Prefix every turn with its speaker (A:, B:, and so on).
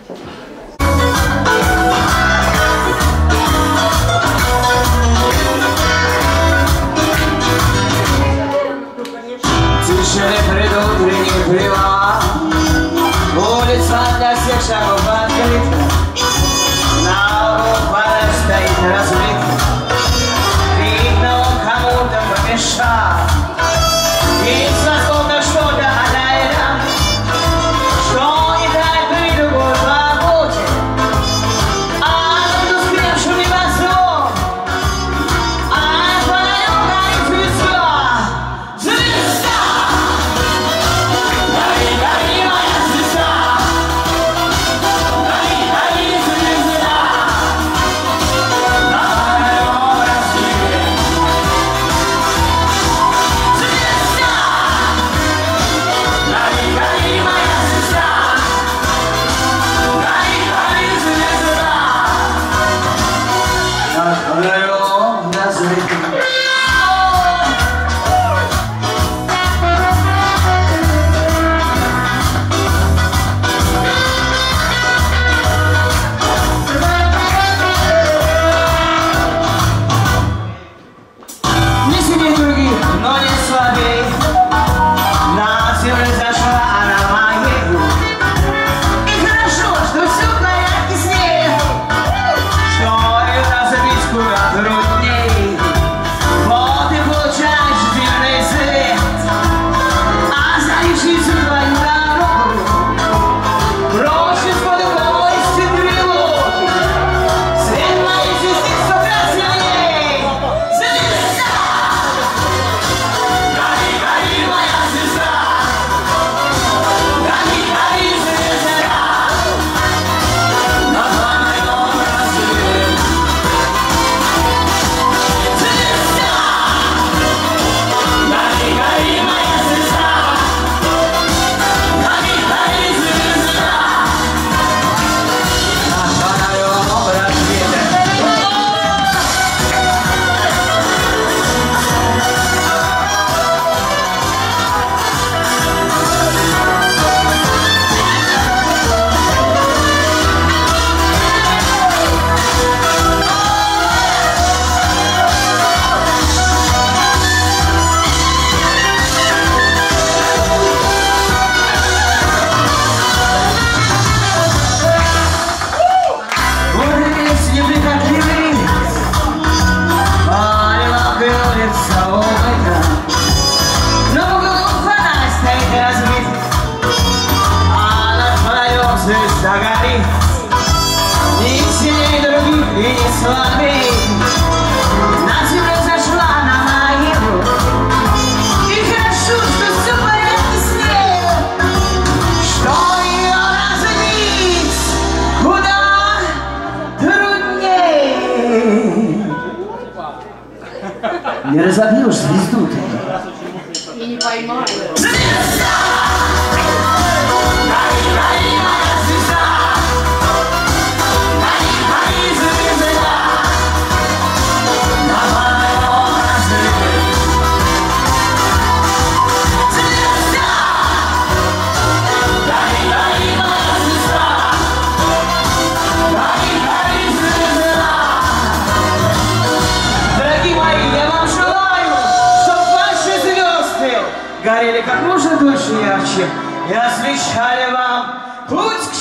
A: Тишины предутренних привал, улица для всех шагов открыта, на углу фонарь стоит разбит, видно, он кому-то помешал, и словно что-то она что не так при другой работе, а тут скрепшим небосвод, а твою горит звезда, звезда! Гори, гори, моя звезда! Гори, гори, звезда! На моем рассвете! Звезда! Гори, гори, моя звезда! Гори, гори, звезда! На моем рассвете! Не сидеть других, но не слабей. На земле зашла она моей. И хорошо, что все в порядке с ней, что ее разобить куда трудней. Вот и получаешь дивный свет, а заливший всю твою дорогу бросит под удовольствие тревоги. Свет моей звезды сто раз сильней. Звезда! Гори, гори, моя звезда! Гори, гори, звезда! На моем рассвете! Звезда! Гори, гори, моя звезда! Гори, гори, звезда! На моем рассвете! Вот и весь неприхотливый, маленькая улица умыта, но в углу фонарь стоит разбит, а над фонарем звезда горит. Ни сильней других и не слабей. На землю зашла на могилу, и хорошо, что все в порядке с ней, что ее разобить куда трудней. Не разобьешь звезду ты.
B: И не поймаю.
A: Звезда! Гори, гори, моя звезда! Гори, гори, звезда! На моем рассвете! Звезда! Гори, гори, моя звезда! Гори, гори, звезда! Дорогие мои, я вам желаю, чтоб ваши звезды горели как можно дольше ярче и освещали вам путь